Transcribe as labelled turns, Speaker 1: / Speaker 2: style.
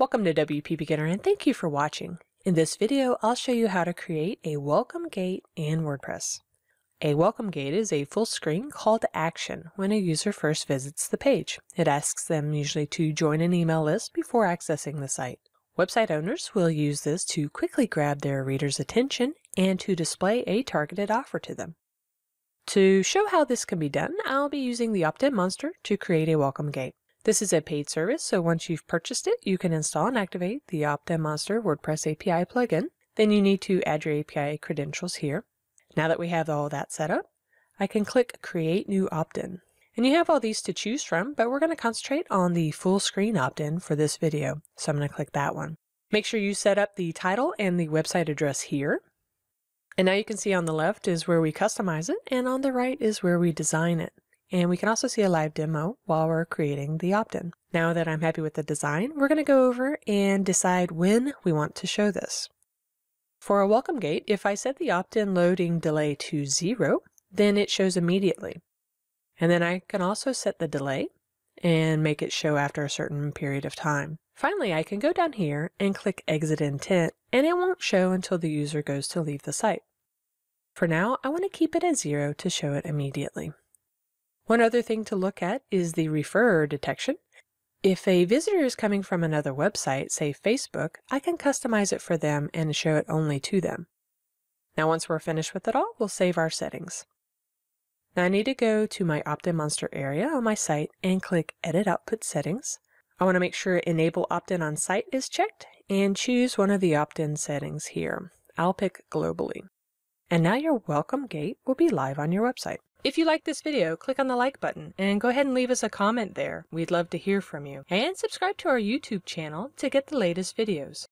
Speaker 1: Welcome to WP Beginner and thank you for watching. In this video, I'll show you how to create a welcome gate in WordPress. A welcome gate is a full screen call to action when a user first visits the page. It asks them usually to join an email list before accessing the site. Website owners will use this to quickly grab their readers' attention and to display a targeted offer to them. To show how this can be done, I'll be using the OptinMonster to create a welcome gate. This is a paid service, so once you've purchased it, you can install and activate the OptinMonster WordPress API plugin. Then you need to add your API credentials here. Now that we have all that set up, I can click Create New Opt-in. And you have all these to choose from, but we're going to concentrate on the full screen opt-in for this video, so I'm going to click that one. Make sure you set up the title and the website address here. And now you can see on the left is where we customize it, and on the right is where we design it. And we can also see a live demo while we're creating the opt-in. Now that I'm happy with the design, we're going to go over and decide when we want to show this. For a welcome gate, if I set the opt-in loading delay to 0, then it shows immediately. And then I can also set the delay and make it show after a certain period of time. Finally, I can go down here and click Exit Intent, and it won't show until the user goes to leave the site. For now, I want to keep it at 0 to show it immediately. One other thing to look at is the referrer detection. If a visitor is coming from another website, say Facebook, I can customize it for them and show it only to them. Now once we're finished with it all, we'll save our settings. Now I need to go to my OptinMonster area on my site and click Edit Output Settings. I want to make sure Enable Opt-in on Site is checked and choose one of the opt-in settings here. I'll pick Globally. And now your welcome gate will be live on your website. If you like this video, click on the like button and go ahead and leave us a comment there. We'd love to hear from you. And subscribe to our YouTube channel to get the latest videos.